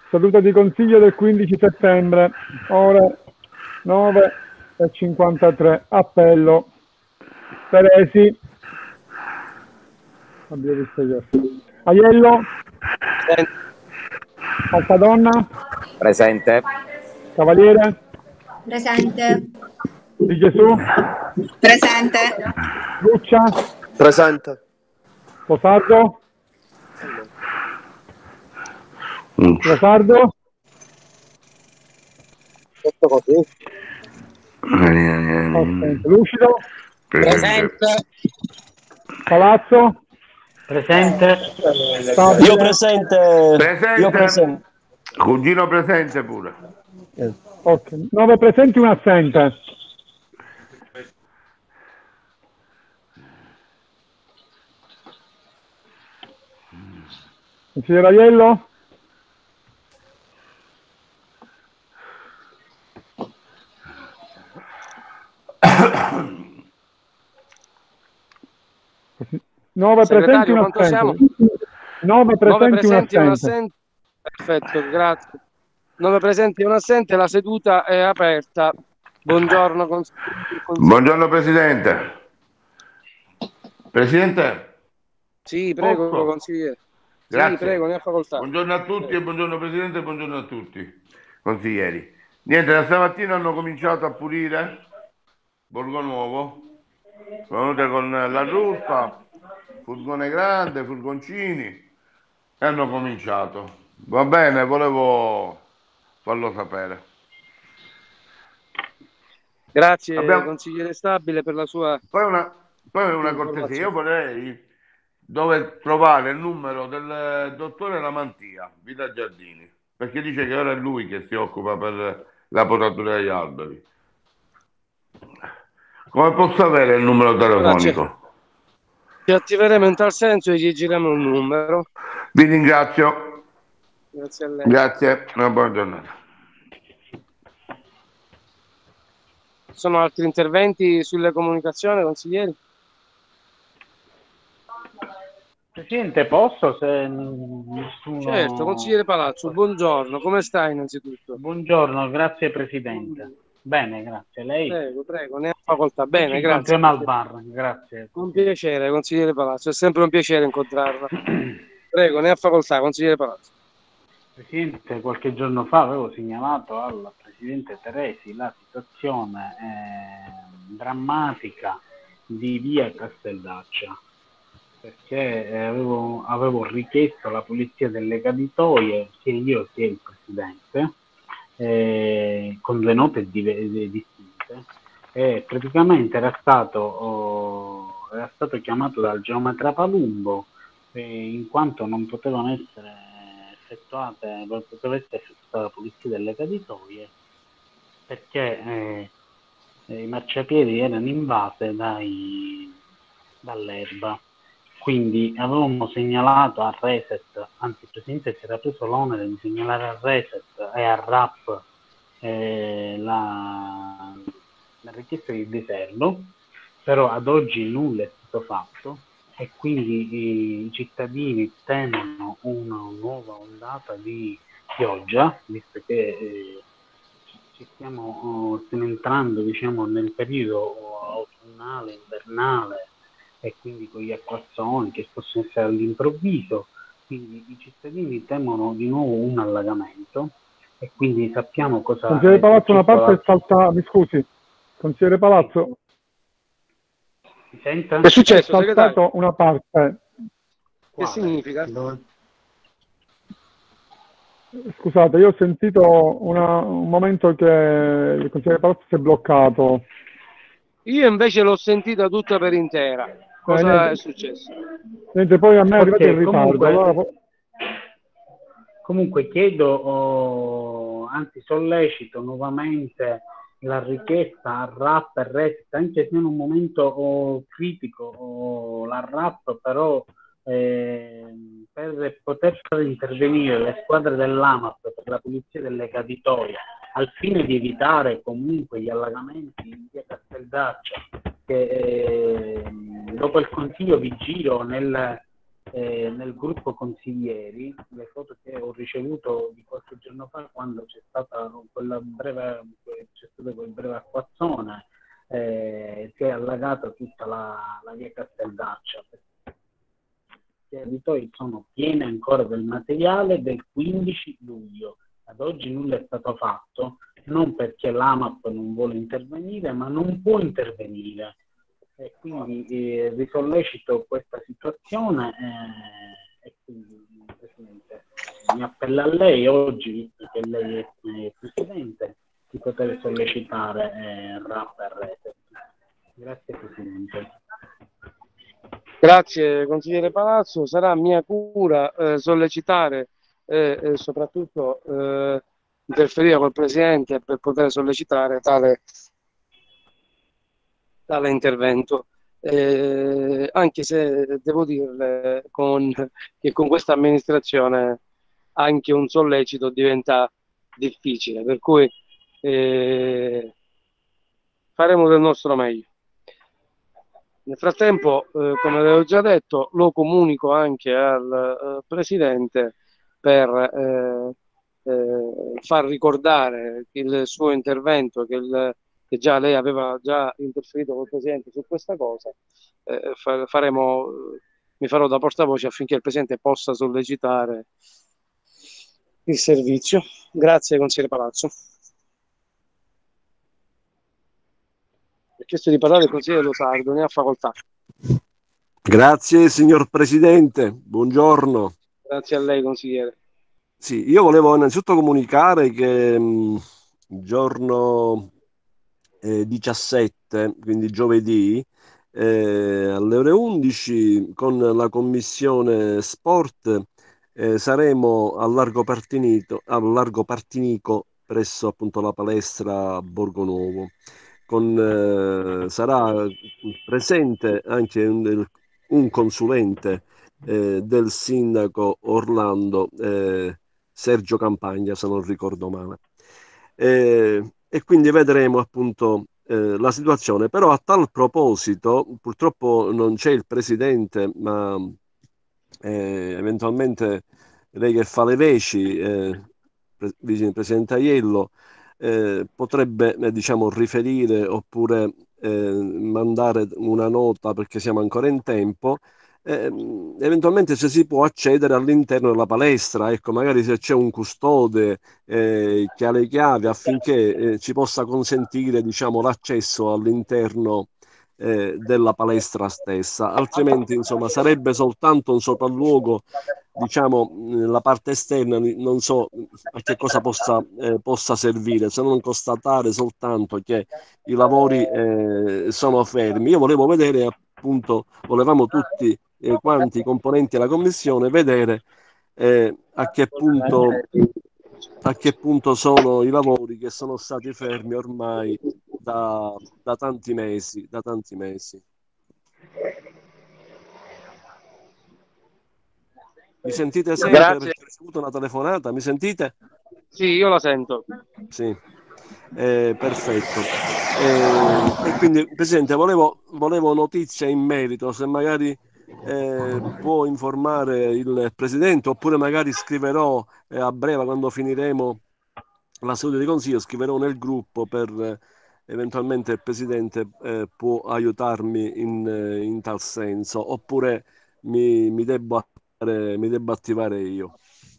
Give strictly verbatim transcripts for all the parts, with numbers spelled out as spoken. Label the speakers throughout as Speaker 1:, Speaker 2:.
Speaker 1: Seduta di consiglio del quindici settembre, ore nove e cinquantatré. Appello. Teresi. Abbiamo visto io. Aiello.
Speaker 2: Presente.
Speaker 1: Alpadonna.
Speaker 3: Presente.
Speaker 1: Cavaliere.
Speaker 4: Presente.
Speaker 1: Di Gesù.
Speaker 4: Presente.
Speaker 1: Luccia.
Speaker 2: Presente.
Speaker 1: Posardo. Rosardo.
Speaker 2: Tutto così.
Speaker 1: Assente. Lucido.
Speaker 2: Presente.
Speaker 1: Palazzo.
Speaker 5: Presente.
Speaker 1: Stabile.
Speaker 2: Io presente.
Speaker 6: Presente.
Speaker 2: Io presente.
Speaker 6: Cugino presente pure.
Speaker 1: Ok. nove presenti, un assente. Consigliere Aiello? nove presenti, un assente. nove presenti, un assente.
Speaker 2: un assente. Perfetto, grazie. nove presenti e un assente, la seduta è aperta. Buongiorno, consigliere.
Speaker 6: Buongiorno Presidente. Presidente?
Speaker 2: Sì, prego,
Speaker 6: Posso?
Speaker 2: consigliere.
Speaker 6: Grazie.
Speaker 2: Sì, prego, ne ha facoltà.
Speaker 6: Buongiorno a tutti e buongiorno Presidente e buongiorno a tutti consiglieri. Niente, da stamattina hanno cominciato a pulire Borgo Nuovo. Sono venute con la ruspa, furgone grande, furgoncini e hanno cominciato. Va bene, volevo farlo sapere.
Speaker 2: Grazie,
Speaker 6: Abbiamo...
Speaker 2: consigliere Stabile, per la sua...
Speaker 6: Poi una, poi una cortesia, io vorrei dove trovare il numero del dottore Lamantia, Villa Giardini, perché dice che ora è lui che si occupa per la potatura degli alberi. Come posso avere il numero telefonico?
Speaker 2: Ci attiveremo in tal senso e gli gireremo un numero.
Speaker 6: Vi ringrazio.
Speaker 2: Grazie a lei.
Speaker 6: Grazie, una buona giornata.
Speaker 2: Sono altri interventi sulle comunicazioni, consiglieri?
Speaker 5: Presidente, posso? Se nessuno...
Speaker 2: Certo, consigliere Palazzo, buongiorno, come sta innanzitutto?
Speaker 5: Buongiorno, grazie Presidente. Bene, grazie. Lei?
Speaker 2: Prego, prego, ne ha facoltà. Bene,
Speaker 5: Ci
Speaker 2: grazie.
Speaker 5: incontriamo al bar, grazie.
Speaker 2: Con piacere, consigliere Palazzo, è sempre un piacere incontrarla. Prego, ne ha facoltà, consigliere Palazzo.
Speaker 5: Presidente, qualche giorno fa avevo segnalato al Presidente Teresi la situazione eh, drammatica di via Casteldaccia, perché avevo, avevo richiesto alla Polizia delle Caditoie, sia io sia il Presidente, eh, con due note di, distinte, e praticamente era stato, oh, era stato chiamato dal geometra Palumbo, eh, in quanto non potevano essere effettuate, non poteva essere effettuata la Polizia delle Caditoie, perché eh, i marciapiedi erano invase dai, dall'erba. Quindi avevamo segnalato a Reset, anzi il Presidente si era preso l'onere di segnalare a Reset e a R A P eh, la, la richiesta di deserlo, però ad oggi nulla è stato fatto e quindi i cittadini temono una nuova ondata di pioggia, visto che eh, ci stiamo oh, stiamo entrando, diciamo, nel periodo autunnale, invernale, e quindi con gli acquazzoni che possono essere all'improvviso, quindi i cittadini temono di nuovo un allagamento e quindi sappiamo cosa...
Speaker 1: Consigliere Palazzo, una parte è saltata, mi scusi, consigliere Palazzo,
Speaker 5: mi senta?
Speaker 2: È successo,
Speaker 1: è saltato una parte.
Speaker 2: Che significa?
Speaker 5: Dove...
Speaker 1: Scusate, io ho sentito una, un momento che il consigliere Palazzo si è bloccato.
Speaker 2: Io invece l'ho sentita tutta per intera. Cosa
Speaker 1: eh,
Speaker 2: è successo?
Speaker 1: Niente, poi a me è arrivato
Speaker 5: okay,
Speaker 1: in ritardo.
Speaker 5: Comunque,
Speaker 1: allora...
Speaker 5: comunque chiedo, oh, anzi sollecito nuovamente la richiesta a R A P e Reset, anche se in un momento oh, critico, oh, la R A P però eh, per poter far intervenire le squadre dell'AMAP per la pulizia delle caditoie al fine di evitare comunque gli allagamenti in via Casteldaccia, che eh, dopo il consiglio vi giro nel, eh, nel gruppo consiglieri le foto che ho ricevuto di qualche giorno fa, quando c'è stata quella breve, c'è stato quel breve acquazzone, eh, si è allagata tutta la, la via Casteldaccia. Gli editori sono pieni ancora del materiale del quindici luglio. Ad oggi nulla è stato fatto, non perché l'AMAP non vuole intervenire, ma non può intervenire. E quindi eh, risollecito questa situazione eh, e quindi, Presidente, mi appello a lei oggi, visto che lei è eh, Presidente, di poter sollecitare eh, RAP e Rete. Grazie Presidente.
Speaker 2: Grazie consigliere Palazzo, sarà mia cura eh, sollecitare e eh, soprattutto eh, interferire col Presidente per poter sollecitare tale, tale intervento. Eh, anche se devo dirle con, che con questa amministrazione anche un sollecito diventa difficile, per cui eh, faremo del nostro meglio. Nel frattempo, eh, come avevo già detto, lo comunico anche al eh, Presidente per eh, eh, far ricordare il suo intervento, che, il, che già lei aveva già interferito col Presidente su questa cosa. Eh, fa, faremo, mi farò da portavoce affinché il Presidente possa sollecitare il servizio. Grazie, consigliere Palazzo. Ha chiesto di parlare il consigliere Losardo, ne ha facoltà.
Speaker 3: Grazie signor Presidente, buongiorno.
Speaker 2: Grazie a lei consigliere.
Speaker 3: Sì, io volevo innanzitutto comunicare che mh, giorno eh, diciassette, quindi giovedì, eh, alle ore undici con la Commissione Sport eh, saremo al Largo Partinico, al Largo Partinico presso appunto la palestra Borgo Nuovo. Con, eh, sarà presente anche un, un consulente eh, del sindaco Orlando, eh, Sergio Campagna, se non ricordo male. Eh, e quindi vedremo appunto eh, la situazione. Però a tal proposito, purtroppo non c'è il presidente, ma eh, eventualmente lei che fa le veci, eh, pre- Presidente Aiello, eh, potrebbe eh, diciamo riferire oppure eh, mandare una nota, perché siamo ancora in tempo, eh, eventualmente se si può accedere all'interno della palestra, ecco, magari se c'è un custode eh, che ha le chiavi, affinché eh, ci possa consentire diciamo l'accesso all'interno eh, della palestra stessa. Altrimenti insomma sarebbe soltanto un sopralluogo, diciamo, la parte esterna. Non so a che cosa possa, eh, possa servire, se non constatare soltanto che i lavori eh, sono fermi. Io volevo vedere appunto, volevamo tutti eh, quanti i componenti della commissione vedere eh, a che punto, a che punto sono i lavori che sono stati fermi ormai da, da tanti mesi, da tanti mesi. Mi sentite sempre?
Speaker 2: Grazie.
Speaker 3: Perché ho ricevuto una telefonata, mi sentite?
Speaker 2: Sì, io la sento.
Speaker 3: Sì, eh, perfetto. Eh, e quindi, Presidente, volevo, volevo notizie in merito, se magari eh, può informare il Presidente, oppure magari scriverò eh, a breve, quando finiremo la seduta di consiglio, scriverò nel gruppo per eh, eventualmente il Presidente eh, può aiutarmi in, eh, in tal senso, oppure mi, mi debbo, mi debbo attivare io.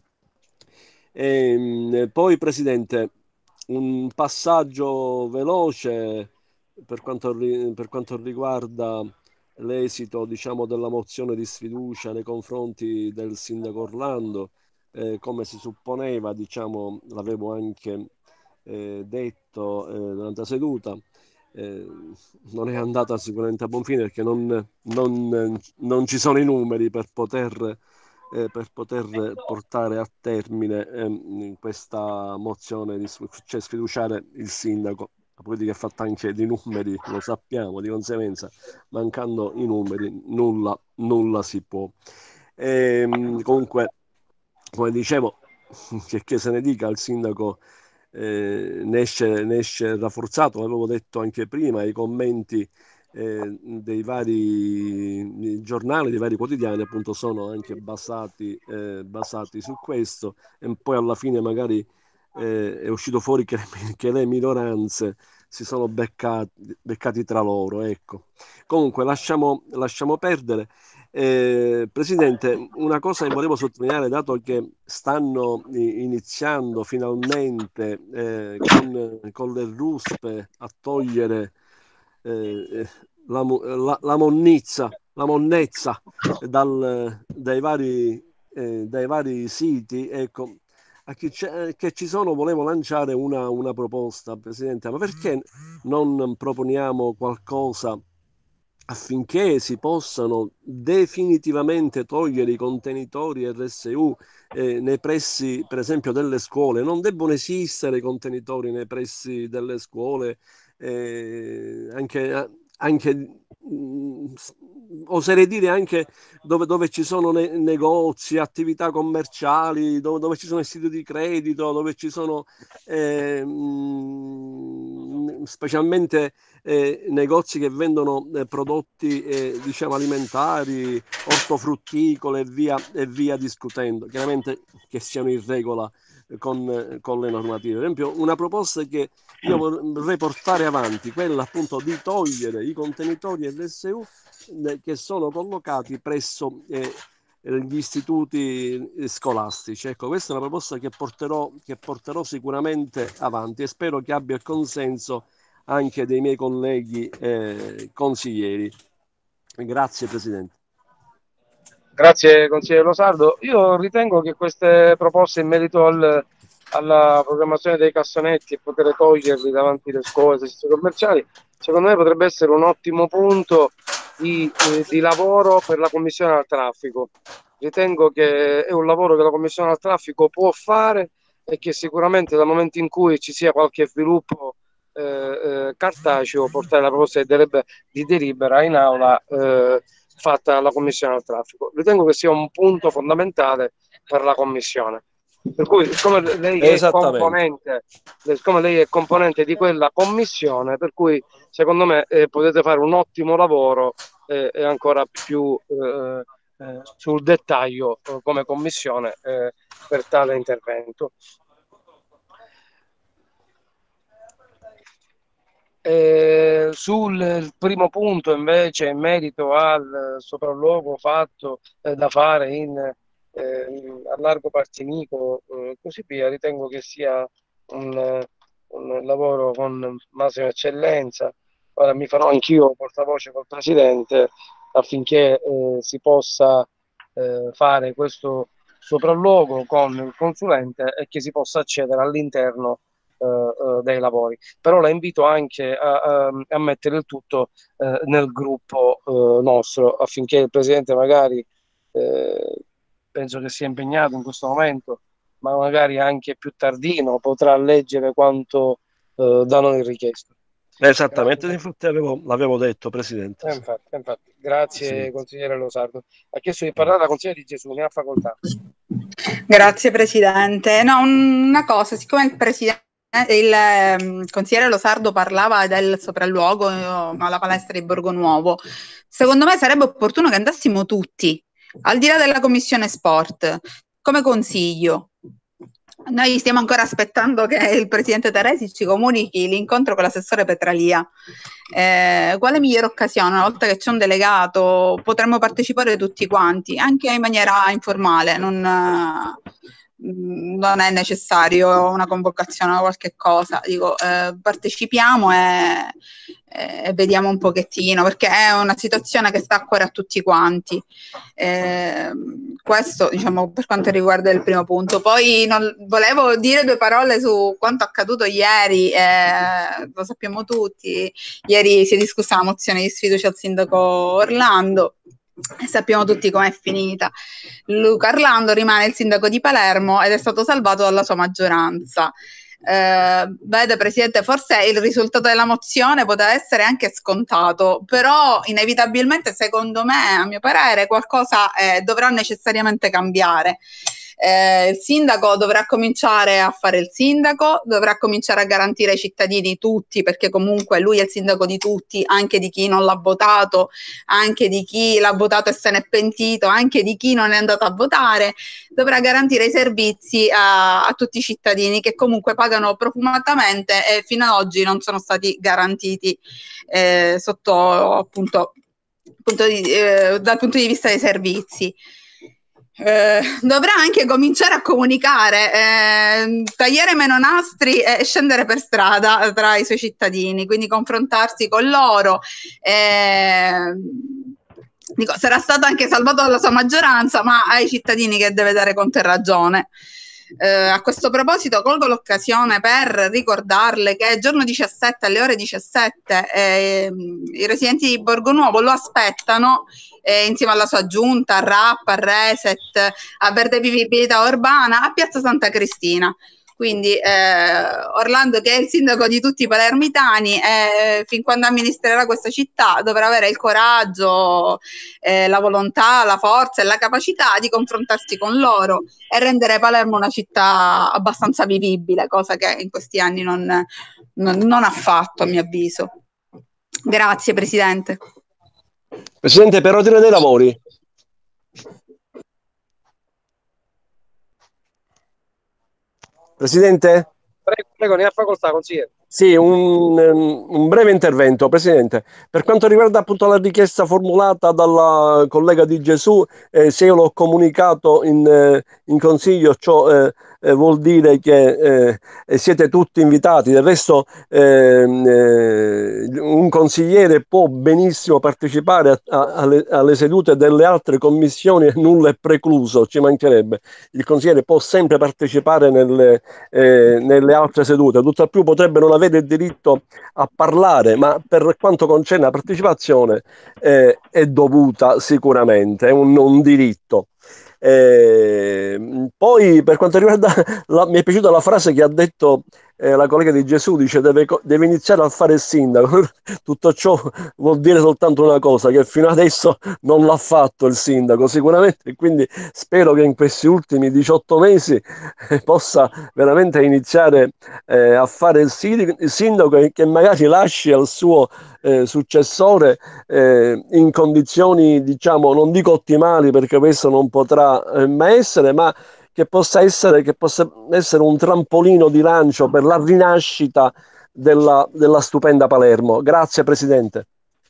Speaker 3: E, poi, Presidente, un passaggio veloce per quanto, per quanto riguarda l'esito, diciamo, della mozione di sfiducia nei confronti del sindaco Orlando. Eh, come si supponeva, diciamo, l'avevo anche eh, detto eh, durante la seduta, eh, non è andata sicuramente a buon fine, perché non, non, non ci sono i numeri per poter Eh, per poter portare a termine ehm, questa mozione di cioè sfiduciare il sindaco. La politica è fatta anche di numeri, lo sappiamo, di conseguenza, mancando i numeri, nulla, nulla si può. E, comunque, come dicevo, che, che se ne dica, il sindaco eh, ne esce, ne esce rafforzato, l'avevo detto anche prima, i commenti eh, dei vari giornali, dei vari quotidiani, appunto, sono anche basati, eh, basati su questo, e poi alla fine magari eh, è uscito fuori che, che le minoranze si sono beccati, beccati tra loro, ecco. Comunque lasciamo, lasciamo perdere. Eh, Presidente, una cosa che volevo sottolineare, dato che stanno iniziando finalmente eh, con, con le ruspe a togliere eh, la, la, la monnizza, la monnezza dal, dai vari, eh, dai vari siti, ecco, a chi che ci sono volevo lanciare una, una proposta, Presidente, ma perché non proponiamo qualcosa affinché si possano definitivamente togliere i contenitori R S U eh, nei pressi, per esempio, delle scuole? Non debbono esistere i contenitori nei pressi delle scuole, eh, anche, anche mh, oserei dire anche dove, dove ci sono ne- negozi, attività commerciali, dove, dove ci sono istituti di credito, dove ci sono eh, mh, specialmente eh, negozi che vendono eh, prodotti eh, diciamo alimentari, ortofrutticole e via, e via discutendo, chiaramente che siano in regola eh, con, eh, con le normative. Per esempio, una proposta che io vorrei portare avanti, quella appunto di togliere i contenitori R S U eh, che sono collocati presso eh, gli istituti scolastici. Ecco, questa è una proposta che porterò, che porterò sicuramente avanti e spero che abbia il consenso anche dei miei colleghi eh, consiglieri. Grazie Presidente.
Speaker 2: Grazie consigliere Losardo. Io ritengo che queste proposte in merito al, alla programmazione dei cassonetti e poter toglierli davanti alle scuole, ai istituti commerciali, secondo me potrebbe essere un ottimo punto di, eh, di lavoro per la Commissione al Traffico. Ritengo che è un lavoro che la Commissione al Traffico può fare e che sicuramente dal momento in cui ci sia qualche sviluppo eh, eh, cartaceo, portare la proposta di, delib- di delibera in aula eh, fatta alla Commissione al Traffico. Ritengo che sia un punto fondamentale per la Commissione. Per cui, siccome lei è componente, siccome lei è componente di quella commissione, per cui secondo me eh, potete fare un ottimo lavoro eh, e ancora più eh, eh, sul dettaglio eh, come commissione eh, per tale intervento. Eh, sul primo punto invece in merito al sopralluogo fatto eh, da fare in, eh, a largo Partinico e eh, così via, ritengo che sia un, un lavoro con massima eccellenza. Ora mi farò anch'io portavoce col Presidente affinché eh, si possa eh, fare questo sopralluogo con il consulente e che si possa accedere all'interno Uh, uh, dei lavori, però la invito anche a, a, a mettere il tutto uh, nel gruppo uh, nostro affinché il Presidente magari eh, penso che sia impegnato in questo momento, ma magari anche più tardino potrà leggere quanto uh, da noi richiesto.
Speaker 3: Esattamente, infatti avevo, l'avevo detto Presidente.
Speaker 2: Eh, infatti, infatti. Grazie sì. Consigliere Losardo. Ha chiesto di parlare la consigliere Di Gesù, ne ha facoltà.
Speaker 7: Grazie Presidente. No, una cosa, siccome il Presidente il um, consigliere Losardo parlava del sopralluogo uh, alla palestra di Borgo Nuovo, secondo me sarebbe opportuno che andassimo tutti, al di là della commissione sport, come consiglio. Noi stiamo ancora aspettando che il presidente Teresi ci comunichi l'incontro con l'assessore Petralia. Eh, quale migliore occasione? Una volta che c'è un delegato potremmo partecipare tutti quanti, anche in maniera informale, non... Uh, non è necessario una convocazione o qualche cosa, dico eh, partecipiamo e, e vediamo un pochettino, perché è una situazione che sta a cuore a tutti quanti. Eh, questo diciamo per quanto riguarda il primo punto. Poi non, volevo dire due parole su quanto accaduto ieri, eh, lo sappiamo tutti, ieri si è discussa la mozione di sfiducia al sindaco Orlando. E sappiamo tutti com'è finita. Luca Orlando rimane il sindaco di Palermo ed è stato salvato dalla sua maggioranza. Eh, vede Presidente, forse il risultato della mozione poteva essere anche scontato, però inevitabilmente secondo me, a mio parere, qualcosa eh, dovrà necessariamente cambiare. Eh, il sindaco dovrà cominciare a fare il sindaco, dovrà cominciare a garantire ai cittadini tutti, perché comunque lui è il sindaco di tutti, anche di chi non l'ha votato, anche di chi l'ha votato e se n'è pentito, anche di chi non è andato a votare. Dovrà garantire i servizi a, a tutti i cittadini che comunque pagano profumatamente e fino ad oggi non sono stati garantiti eh, sotto appunto punto di, eh, dal punto di vista dei servizi. Eh, dovrà anche cominciare a comunicare, eh, tagliare meno nastri e scendere per strada tra i suoi cittadini, quindi confrontarsi con loro. Eh, dico, sarà stato anche salvato dalla sua maggioranza, ma ai cittadini che deve dare conto e ragione. Eh, a questo proposito colgo l'occasione per ricordarle che giorno diciassette alle ore diciassette eh, i residenti di Borgonuovo lo aspettano eh, insieme alla sua giunta, a R A P, a Reset, a Verde Vivibilità Urbana, a Piazza Santa Cristina. Quindi eh, Orlando, che è il sindaco di tutti i palermitani, eh, fin quando amministrerà questa città dovrà avere il coraggio, eh, la volontà, la forza e la capacità di confrontarsi con loro e rendere Palermo una città abbastanza vivibile, cosa che in questi anni non, non, non ha fatto, a mio avviso. Grazie Presidente.
Speaker 3: Presidente, per ordine dei lavori. Presidente?
Speaker 2: Prego, prego, ne ha facoltà, consigliere.
Speaker 3: Sì, un, un breve intervento, Presidente. Per quanto riguarda appunto la richiesta formulata dalla collega Di Gesù, eh, se io l'ho comunicato in, eh, in consiglio, ciò eh, eh, vuol dire che eh, siete tutti invitati. Del resto ehm, eh, un consigliere può benissimo partecipare a, a, alle, alle sedute delle altre commissioni e nulla è precluso, ci mancherebbe. Il consigliere può sempre partecipare nelle, eh, nelle altre sedute, tutt'al più potrebbe non avere il diritto a parlare, ma per quanto concerne la partecipazione eh, è dovuta sicuramente, è un, un diritto. Eh, poi per quanto riguarda la, mi è piaciuta la frase che ha detto eh, la collega Di Gesù, dice deve, deve iniziare a fare il sindaco. Tutto ciò vuol dire soltanto una cosa, che fino adesso non l'ha fatto il sindaco sicuramente, quindi spero che in questi ultimi diciotto mesi eh, possa veramente iniziare eh, a fare il, sindaco, il sindaco e che magari lasci al suo eh, successore eh, in condizioni, diciamo, non dico ottimali, perché questo non potrà eh, mai essere, ma che possa essere, che possa essere un trampolino di lancio per la rinascita della, della stupenda Palermo. Grazie Presidente.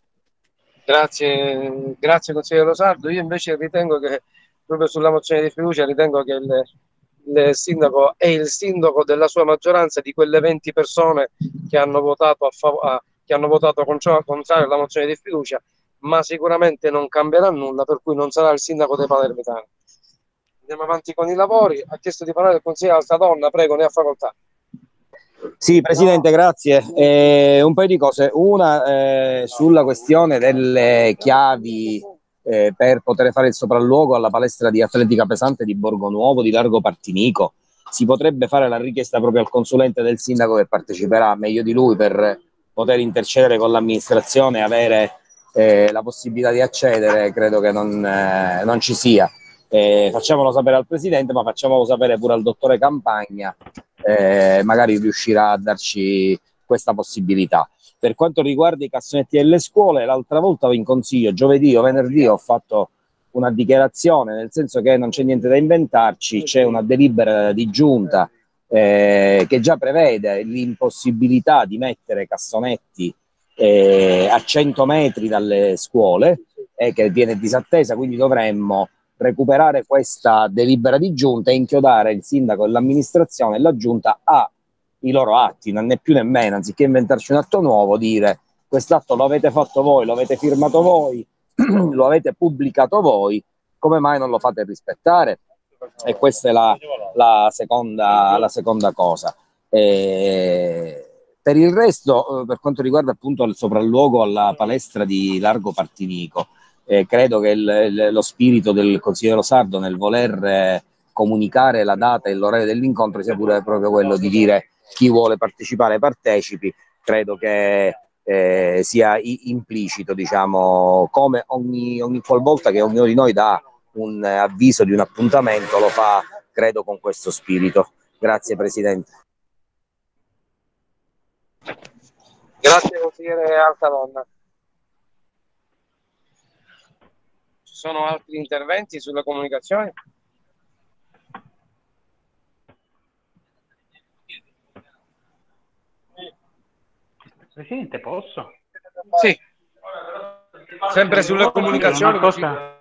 Speaker 2: Grazie, grazie consigliere Rosardo. Io invece ritengo che proprio sulla mozione di fiducia ritengo che il, il sindaco è il sindaco della sua maggioranza, di quelle venti persone che hanno votato a favore, che hanno votato contrario alla mozione di fiducia, ma sicuramente non cambierà nulla, per cui non sarà il sindaco dei palermitani. Andiamo avanti con i lavori. Ha chiesto di parlare il consigliere Altadonna, prego, ne ha facoltà.
Speaker 8: Sì, Presidente, grazie. Eh, un paio di cose. Una eh, sulla questione delle chiavi eh, per poter fare il sopralluogo alla palestra di atletica pesante di Borgonuovo, di Largo Partinico. Si potrebbe fare la richiesta proprio al consulente del sindaco che parteciperà meglio di lui per poter intercedere con l'amministrazione e avere eh, la possibilità di accedere. Credo che non, eh, non ci sia. Eh, facciamolo sapere al Presidente, ma facciamolo sapere pure al dottore Campagna, eh, magari riuscirà a darci questa possibilità. Per quanto riguarda i cassonetti delle scuole, l'altra volta in consiglio, giovedì o venerdì, ho fatto una dichiarazione, nel senso che non c'è niente da inventarci, c'è una delibera di giunta eh, che già prevede l'impossibilità di mettere cassonetti eh, a cento metri dalle scuole e eh, che viene disattesa, quindi dovremmo recuperare questa delibera di giunta e inchiodare il sindaco e l'amministrazione e la giunta a i loro atti, non né più né meno, anziché inventarci un atto nuovo, dire quest'atto lo avete fatto voi, lo avete firmato voi, lo avete pubblicato voi, come mai non lo fate rispettare? E questa è la, la, seconda, la seconda cosa. E per il resto, per quanto riguarda appunto il sopralluogo alla palestra di Largo Partinico, Eh, credo che il, lo spirito del consigliere Sardo nel voler eh, comunicare la data e l'orario dell'incontro sia pure proprio quello di dire chi vuole partecipare partecipi. Credo che eh, sia implicito, diciamo, come ogni, ogni qualvolta che ognuno di noi dà un avviso di un appuntamento, lo fa credo, con questo spirito. Grazie Presidente.
Speaker 2: Grazie consigliere Altalonna. Ci sono altri interventi sulle comunicazioni?
Speaker 5: Presidente, posso?
Speaker 2: Sì. Sempre sulle comunicazioni.
Speaker 5: Una cosa...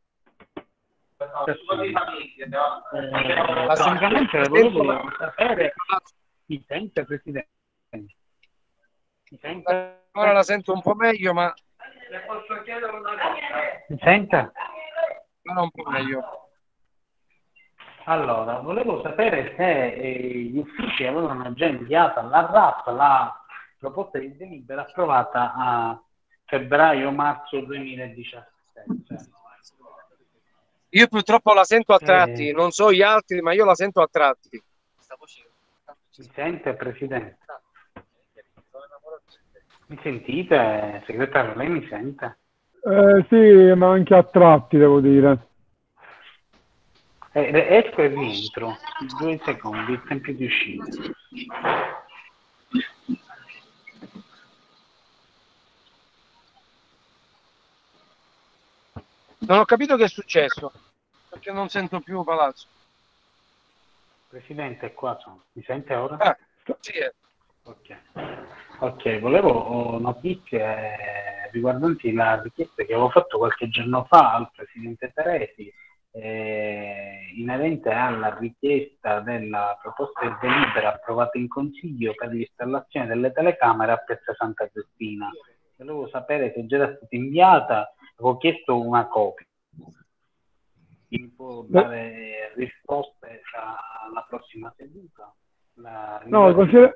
Speaker 5: Eh, praticamente volevo sapere... Mi sente, Presidente? Mi sente?
Speaker 2: Ora la sento un po' meglio, ma...
Speaker 5: Mi sente?
Speaker 2: Ora un po' meglio.
Speaker 5: Allora, volevo sapere se eh, gli uffici avevano già inviato alla R A P la proposta di delibera approvata a febbraio-marzo duemiladiciassette.
Speaker 2: Io purtroppo la sento a tratti,
Speaker 5: Eh.
Speaker 2: non so gli altri, ma io la sento a tratti.
Speaker 5: Mi sente, Presidente? Mi sentite, segretario? Lei mi sente?
Speaker 1: Eh, sì, ma anche a tratti, devo dire.
Speaker 5: Eh, esco e rientro. Due secondi, il tempo di uscita.
Speaker 2: Non ho capito che è successo, perché non sento più Palazzo.
Speaker 5: Presidente, qua sono. Mi sente ora?
Speaker 2: Ah, sì, è.
Speaker 5: Ok. Ok, volevo notizie riguardanti la richiesta che avevo fatto qualche giorno fa al Presidente Teresi eh, inerente alla richiesta della proposta di delibera approvata in Consiglio per l'installazione delle telecamere a Piazza Santa Cristina. Volevo sapere se già era stata inviata, avevo chiesto una copia. Mi può dare risposte alla prossima seduta? La
Speaker 1: No, consigliere,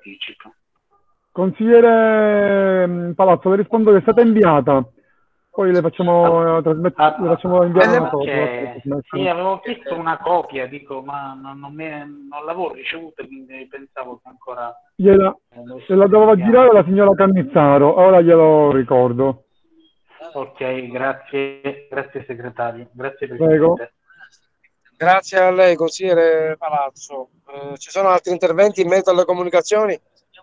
Speaker 1: consigliere Palazzo, le rispondo che è stata inviata, poi le facciamo, trasmet-
Speaker 5: ah,
Speaker 1: le facciamo inviare
Speaker 5: ah,
Speaker 1: una copia.
Speaker 5: okay. Sì, avevo chiesto una copia, dico, ma non, non, mi, non l'avevo ricevuta, quindi pensavo che ancora...
Speaker 1: Gliela, gliela doveva girare la signora Cannizzaro, ora glielo ricordo.
Speaker 5: Ok, grazie, grazie segretario, grazie Presidente.
Speaker 1: Prego.
Speaker 2: Grazie a lei, consigliere Palazzo. Eh, ci sono altri interventi in merito alle comunicazioni?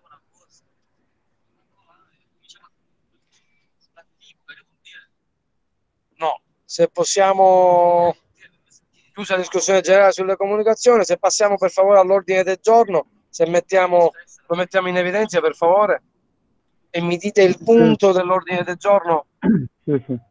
Speaker 2: No, se possiamo, chiusa la discussione generale sulle comunicazioni, se passiamo per favore all'ordine del giorno, se mettiamo, lo mettiamo in evidenza per favore e mi dite il punto dell'ordine del giorno.
Speaker 1: Sì, sì.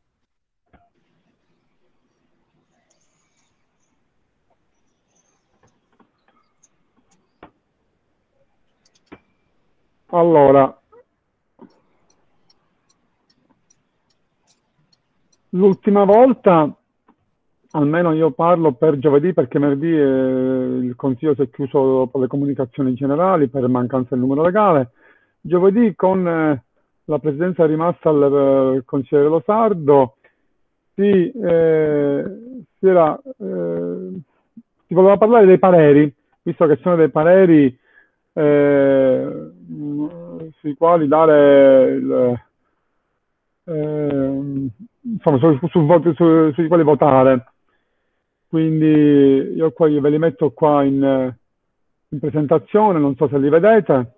Speaker 1: Allora, l'ultima volta, almeno io parlo per giovedì, perché venerdì eh, il Consiglio si è chiuso per le comunicazioni generali per mancanza del numero legale. Giovedì con eh, la presidenza rimasta al eh, consigliere Losardo si, eh, si, era, eh, si voleva parlare dei pareri, visto che sono dei pareri eh, sui quali dare il, eh, insomma, su, su, su, su, sui quali votare. Quindi io qua ve li metto qua in, in presentazione, non so se li vedete.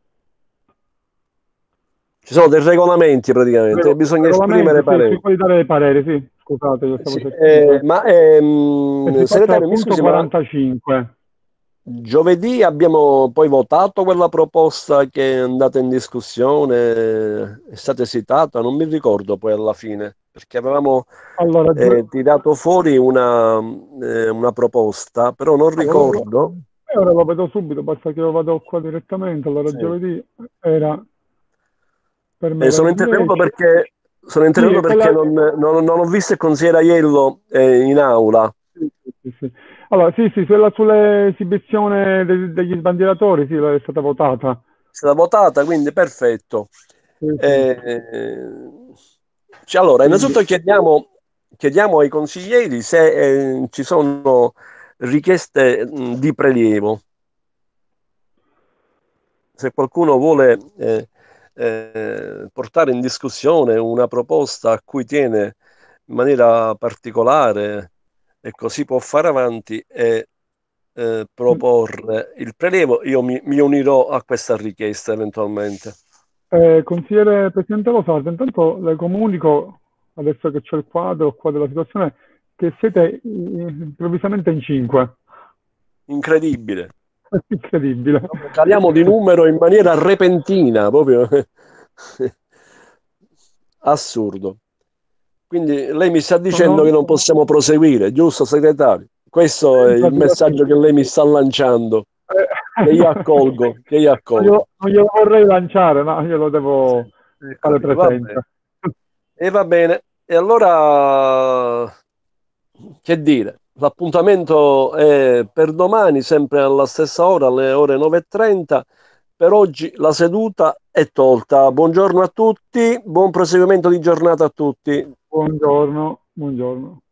Speaker 3: Ci sono dei regolamenti praticamente, Rego, bisogna esprimere
Speaker 1: sì,
Speaker 3: pareri.
Speaker 1: Sui quali dare dei pareri, sì, scusate. Io stavo
Speaker 3: sì, eh, ma ehm, segretario, mi scusi,
Speaker 1: quarantacinque.
Speaker 3: Ma giovedì abbiamo poi votato quella proposta che è andata in discussione, è stata esitata, non mi ricordo poi alla fine, perché avevamo
Speaker 1: allora,
Speaker 3: eh, tirato fuori una, eh, una proposta, però non ricordo.
Speaker 1: E ora lo vedo subito, basta che io vado qua direttamente. Allora, sì. Giovedì era per me.
Speaker 3: Eh, sono intervenuto perché, sono intervenuto sì, perché quella... non, non, non ho visto il consigliere Aiello eh, in aula.
Speaker 1: Sì, sì, sì. Allora, sì, sì, quella sull'esibizione de- degli sbandieratori, sì, è stata votata.
Speaker 3: È stata votata, quindi perfetto. Sì, sì. Eh, cioè, allora, innanzitutto chiediamo, chiediamo ai consiglieri se eh, ci sono richieste mh, di prelievo. Se qualcuno vuole eh, eh, portare in discussione una proposta a cui tiene in maniera particolare e così può fare avanti, e eh, proporre il prelievo, io mi, mi unirò a questa richiesta eventualmente.
Speaker 1: Eh, consigliere Presidente Losardo, intanto le comunico, adesso che c'è il quadro qua della situazione, che siete eh, improvvisamente in cinque.
Speaker 3: Incredibile.
Speaker 1: Incredibile.
Speaker 3: Caliamo di numero in maniera repentina, proprio assurdo. Quindi lei mi sta dicendo
Speaker 1: Sono-
Speaker 3: che non possiamo proseguire, giusto segretario? Questo è il messaggio che lei mi sta lanciando,
Speaker 1: Eh,
Speaker 3: che io accolgo, che io
Speaker 1: non
Speaker 3: accolgo.
Speaker 1: glielo, non glielo vorrei lanciare, ma io lo devo fare
Speaker 3: Ecco, va
Speaker 1: presente.
Speaker 3: bene. E va bene. E allora, che dire? L'appuntamento è per domani, sempre alla stessa ora, alle ore nove e trenta. Per oggi la seduta è tolta. Buongiorno a tutti, buon proseguimento di giornata a tutti.
Speaker 1: Buongiorno, buongiorno.